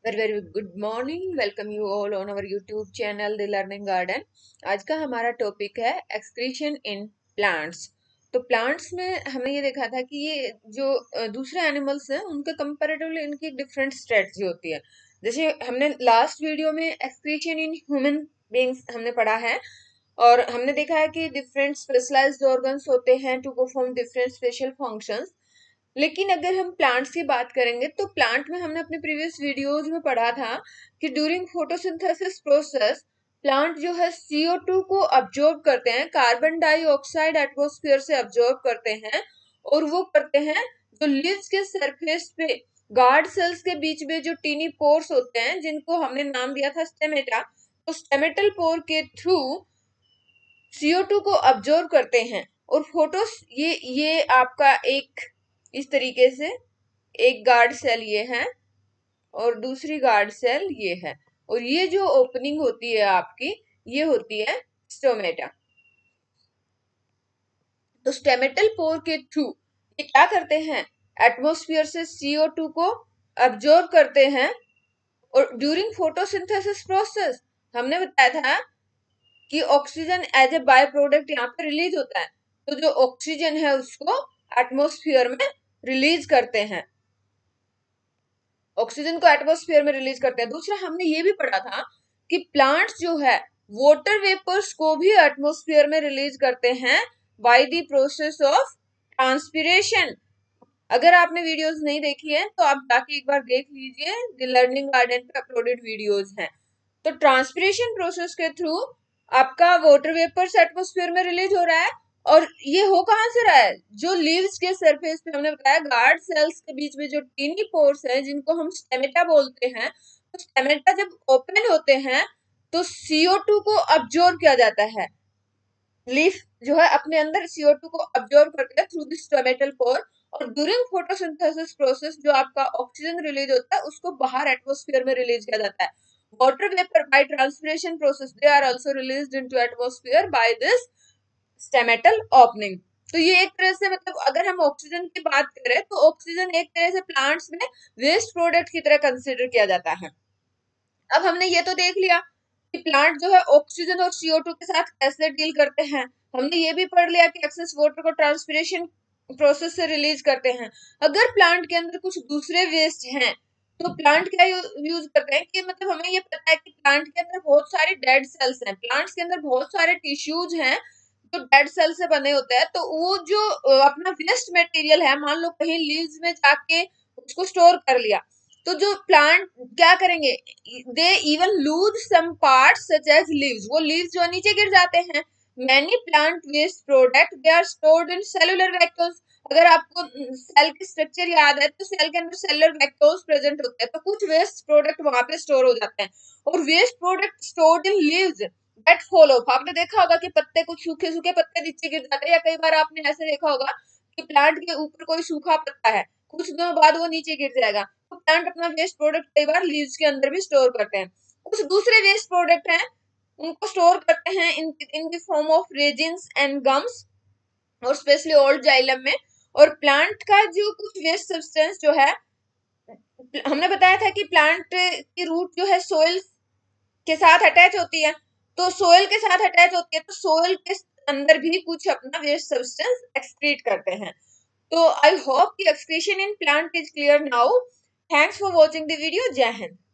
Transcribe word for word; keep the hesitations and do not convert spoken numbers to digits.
Very very good morning. Welcome you all on our YouTube channel the learning garden. आज का हमारा topic है excretion in plants. तो plants में हमने ये देखा था कि ये जो अ, दूसरे एनिमल्स हैं उनके कंपैरेटिवली इनकी डिफरेंट स्ट्रेटजी होती है। जैसे हमने लास्ट वीडियो में एक्सक्रीशन इन ह्यूमन बीइंग्स हमने पढ़ा है, और हमने देखा है कि डिफरेंट स्पेशलाइज्ड ऑर्गन्स होते हैं to perform different special functions. लेकिन अगर हम प्लांट्स की बात करेंगे तो प्लांट में हमने अपने प्रीवियस वीडियोज में पढ़ा था कि ड्यूरिंग फोटोसिंथेसिस प्रोसेस प्लांट जो है सी ओ टू को अब्जॉर्ब करते हैं, कार्बन डाइऑक्साइड एटमॉस्फेयर से अब्जॉर्ब करते हैं, और वो करते हैं जो लीव्स के सरफेस पे गार्ड सेल्स के बीच में जो टीनी पोर्स होते हैं जिनको हमने नाम दिया था स्टेमेटा, तो स्टेमेटल पोर के थ्रू सी ओ टू को अब्जॉर्ब करते हैं। और फोटोस ये ये आपका एक इस तरीके से एक गार्ड सेल ये है और दूसरी गार्ड सेल ये है, और ये जो ओपनिंग होती है आपकी ये होती है स्टोमेटा। तो स्टेमेटल पोर के थ्रू ये क्या करते हैं, एटमॉस्फेयर से सी ओ टू को अब्जॉर्ब करते हैं। और ड्यूरिंग फोटोसिंथेसिस प्रोसेस हमने बताया था कि oxygen as a by product यहाँ पे रिलीज होता है, तो जो ऑक्सीजन है उसको एटमॉस्फेयर में रिलीज करते हैं, ऑक्सीजन को एटमॉस्फेयर में रिलीज करते हैं। दूसरा हमने ये भी पढ़ा था कि प्लांट्स जो है वाटर वेपर्स को भी एटमॉस्फेयर में रिलीज करते हैं by the process of transpiration. अगर आपने वीडियोस नहीं देखी है तो आप जाके एक बार देख लीजिए, द लर्निंग गार्डन पे अपलोडेड वीडियोस हैं। तो ट्रांसपिरेशन प्रोसेस के थ्रू आपका वाटर वेपर्स एटमॉस्फेयर में रिलीज हो रहा है, और ये हो कहाँ से रहा है, जो लीव्स के सरफेस पे हमने बताया गार्ड सेल्स के बीच में जो टीनी पोर्स है जिनको हम स्टेमेटा बोलते हैं, तो स्टेमेटा जब ओपन होते हैं तो सी ओ टू को अब्जॉर्ब किया जाता है। लीफ जो है अपने अंदर सी ओ टू को अब्जॉर्ब करते हैं थ्रू दिस स्टोमेटल पोर, और ड्यूरिंग फोटोसिंथेसिस प्रोसेस जो आपका ऑक्सीजन रिलीज होता है उसको बाहर एटमॉस्फेयर में रिलीज किया जाता है। Water vapour by transpiration process they are also released into atmosphere by this stomatal opening. तो ये एक तरह से, मतलब अगर हम ऑक्सीजन की बात करें तो ऑक्सीजन एक तरह से प्लांट्स में वेस्ट प्रोडक्ट की तरह कंसिडर किया जाता है। अब हमने ये तो देख लिया कि प्लांट जो है ऑक्सीजन और सी ओ टू के साथ कैसे डील करते हैं। हमने ये भी पढ़ लिया कि एक्सेस वाटर को ट्रांसपिरेशन प्रोसेस से रिलीज करते हैं। अगर प्लांट के अंदर कुछ दूसरे वेस्ट हैं तो प्लांट क्या यूज करते हैं कि, मतलब हमें ये पता है कि प्लांट के अंदर बहुत सारे डेड सेल्स हैं, प्लांट्स के अंदर बहुत सारे टिश्यूज हैं जो डेड सेल से बने होते हैं। तो वो जो अपना वेस्ट मटेरियल है, मान लो कहीं लीव्स में जाके उसको स्टोर कर लिया, तो जो प्लांट क्या करेंगे, they even lose some parts such as leaves, वो लीव्स जो नीचे गिर जाते हैं। Many plant waste product they are stored in cellular vacuoles. अगर आपको सेल की स्ट्रक्चर याद है तो सेल के अंदर सेलुलर वैक्यूल्स प्रेजेंट होते हैं, तो कुछ वेस्ट प्रोडक्ट वहां पे स्टोर हो जाते हैं। और waste product stored in leaves that fall off, आपने देखा होगा कि पत्ते, कुछ सूखे सूखे पत्ते नीचे गिर जाते हैं, या कई बार आपने ऐसे देखा होगा कि प्लांट के ऊपर कोई सूखा पत्ता है, कुछ दिनों बाद वो नीचे गिर जाएगा। तो प्लांट अपना वेस्ट प्रोडक्ट कई बार लीव्स के अंदर भी स्टोर करते हैं। कुछ दूसरे वेस्ट प्रोडक्ट हैं उनको स्टोर करते हैं in in the form of resins and gums, और स्पेशली ओल्ड जाइलम में। और प्लांट का जो कुछ वेस्ट सब्सटेंस जो है, हमने बताया था कि प्लांट की रूट जो है सोइल के साथ अटैच होती है, तो सोइल के साथ अटैच होती है तो सोइल के अंदर भी कुछ अपना वेस्ट सब्सटेंस एक्सक्रीट करते हैं। तो आई होप कि excretion in plant is clear now. Thanks for watching the video. जय हिंद।